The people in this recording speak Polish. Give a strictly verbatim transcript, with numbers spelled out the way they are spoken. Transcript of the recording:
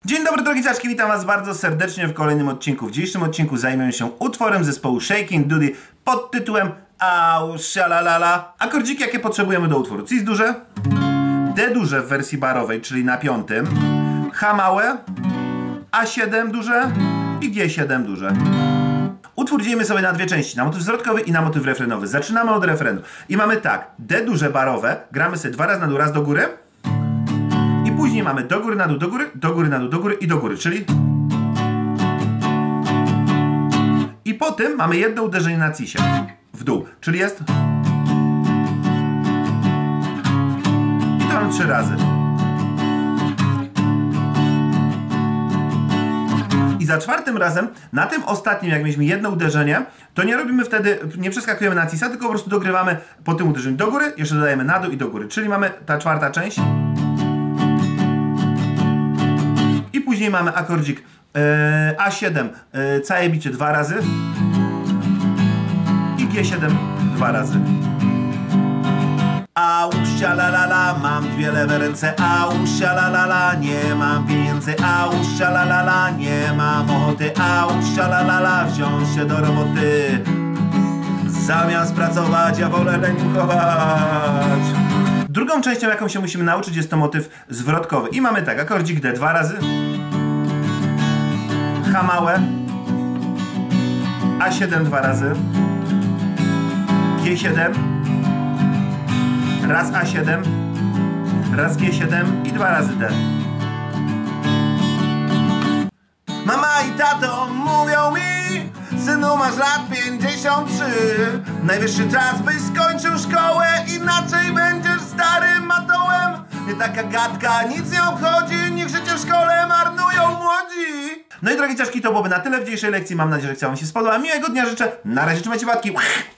Dzień dobry drogie dzieciaczki, witam was bardzo serdecznie w kolejnym odcinku. W dzisiejszym odcinku zajmiemy się utworem zespołu Shakin' Doody pod tytułem Au Shalalala. Akordziki jakie potrzebujemy do utworu: Cis duże, D duże w wersji barowej, czyli na piątym, H małe, A siedem duże i G siedem duże. Utwór dzielimy sobie na dwie części, na motyw zwrotkowy i na motyw refrenowy. Zaczynamy od refrenu i mamy tak: D duże barowe, gramy sobie dwa razy na dół, raz do góry. I później mamy do góry, na dół, do góry, do góry, na dół, do góry i do góry, czyli... I po tym mamy jedno uderzenie na cisie w dół, czyli jest... I to mamy trzy razy. I za czwartym razem, na tym ostatnim, jak mieliśmy jedno uderzenie, to nie robimy wtedy, nie przeskakujemy na cisa, tylko po prostu dogrywamy po tym uderzeniu do góry, jeszcze dodajemy na dół i do góry, czyli mamy ta czwarta część. I później mamy akordzik e, A siedem, e, całe bicie dwa razy i G siedem dwa razy. Au shalalala, mam dwie lewe ręce. Au shalalala, nie mam pieniędzy. Au shalalala, nie mam ochoty. Au shalalala, wziąć się do roboty. Zamiast pracować, ja wolę rękować. Drugą częścią, jaką się musimy nauczyć, jest to motyw zwrotkowy. I mamy tak: akordzik D dwa razy, H małe, A siedem dwa razy, G siedem, raz A siedem, raz G siedem i dwa razy D. Mama i tato mówią mi: synu, masz lat pięćdziesiąt trzy. Najwyższy czas, byś skończył szkołę, inaczej będziesz starym matołem. Nie taka gadka, nic nie obchodzi, niech życie w szkole marnują młodzi. No i drogie dzieciaczki, to byłoby na tyle w dzisiejszej lekcji. Mam nadzieję, że chciała wam się spodobać. Miłego dnia życzę. Na razie, trzymajcie łapki.